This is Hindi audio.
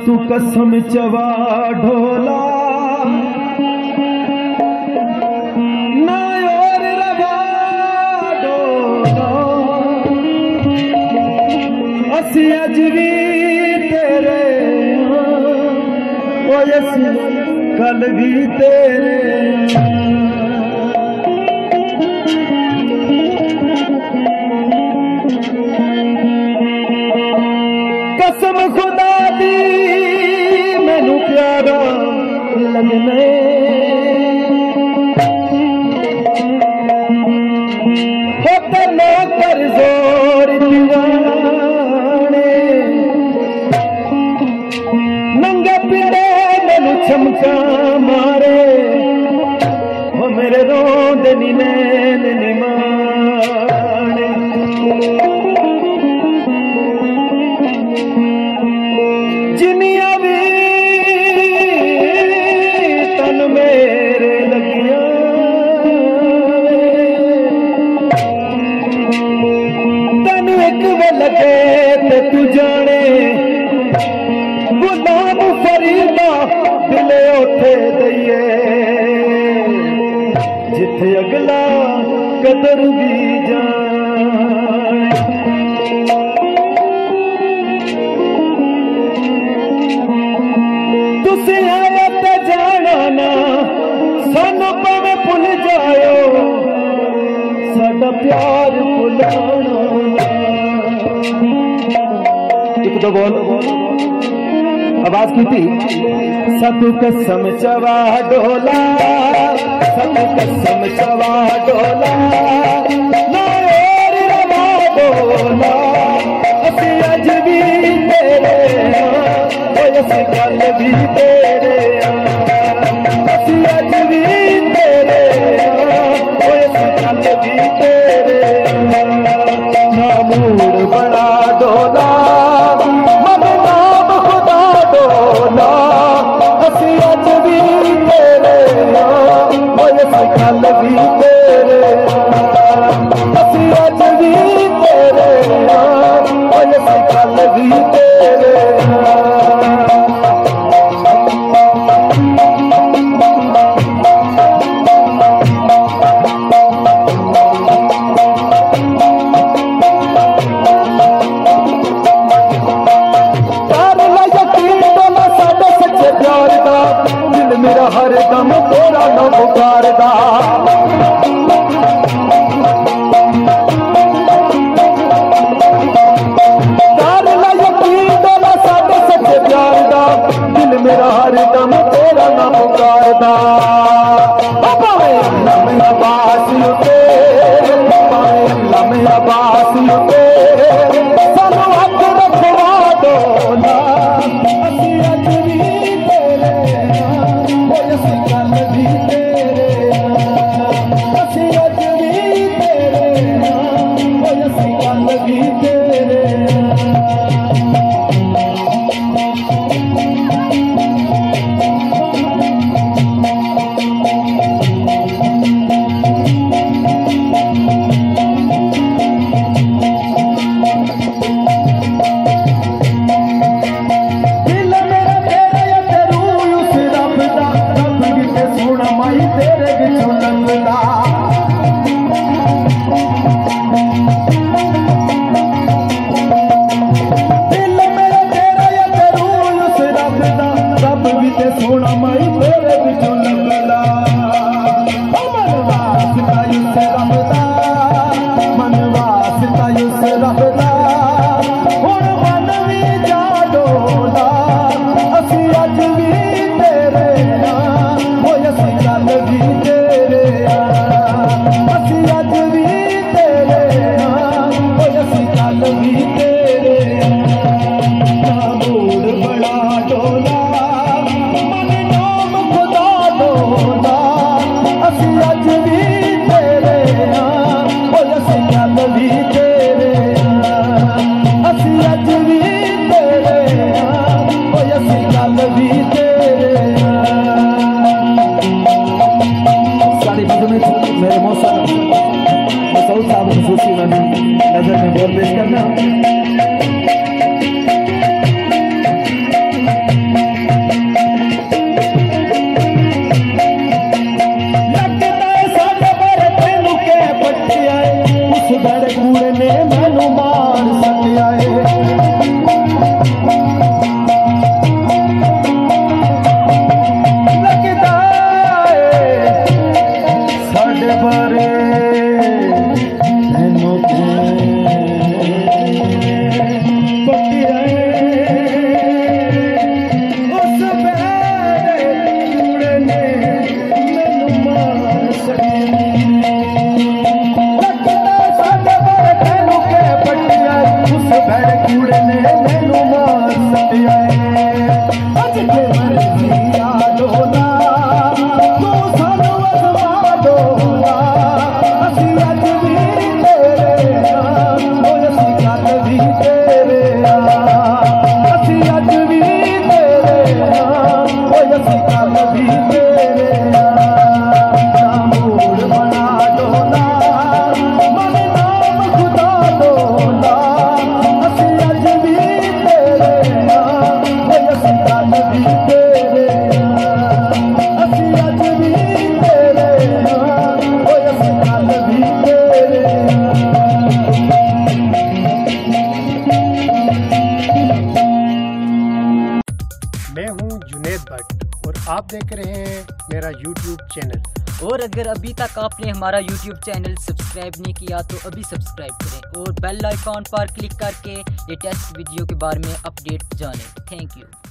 तू कसम चवा ढोला ना और लगा ढोला असी अज भी तेरे ओ असी कल भी तेरे कसम खुदा दी मैनू प्यारा लगने होते ना कर जोर दीवाने नंगे पीड़े मैनू चमका मारे वो मेरे रोंद नी नैन नी माने जिनिया भी तन मेरे लगिया तन एक वे लगे ते तू जाने गुलाम फरीदा दिले उठे दइए जिथे अगला कदर भी जाने तुसी आए ते जाना ना सानू भावें भुल जाओ साडा प्यार भुलाना एक दो बोल आवाज की थी सतु कसम चवा डोला सतु कसम चवा डोला ना और रवा डोला असी अज भी तेरे असी कल भी तेरे असी अज भी तेरे असी कल भी तेरे ना मूड बड़ा डोला मन नाम खुदा डोला असी अज भी तेरे असी कल भी तेरे असी अज भी तेरे असी कल भी तेरे मेरा हर दम तेरा न पुकारदा कर ला यकीन डोला साडे सच्चे प्यार दा दिल मेरा हर दम तेरा न पुकारदा भावें अल्लाह मेरा बास उते भावें अल्लाह मेरा बास उते सानू हक रखवा डोला असी अज भी तेरे असी कल भी तेरे असी अज भी तेरे असी कल भी तेरे सोना माई तेरे बिचों लगदा मन वास्ता उस रबदा मन वास्ता उस रबदा हुण मन भी जा डोला असी अज भी तेरे हो असी कल भी तेरे असी अज भी तेरे हो असी कल भी तेरे मूड बड़ा डोला असी अज भी तेरे असी कल भी तेरे असी अज भी तेरे असी कल भी तेरे सारी बातों में मेरे मौसम मसूद साहब खुसूसी में नजर में बोल पेश करना ने मैनू मार सकिया लगदा साडे बारे तैनू पक्किया उस बैरे कूड़े ने मैनू मार सकिया लगदा साडे बारे तैनू के पट्टिया उस बैरे कूड़े ने मैनू मार सकिया अज के मर्जी आ डोला तू सानू अजमा डोला असी अज भी तेरे ओ असी कल भी तेरे असी अज भी तेरे ओ असी कल भी तेरे मोड़ बना डोला मन नाम खुदा डोला असी अज भी तेरे ओ असी कल भी तेरे असी अज भी तेरे ओ असी कल भी तेरे। मैं हूं जुनेद भट्ट और आप देख रहे हैं मेरा YouTube चैनल। और अगर अभी तक आपने हमारा YouTube चैनल सब्सक्राइब नहीं किया तो अभी सब्सक्राइब करें और बेल आइकॉन पर क्लिक करके लेटेस्ट वीडियो के बारे में अपडेट जानें। Thank you.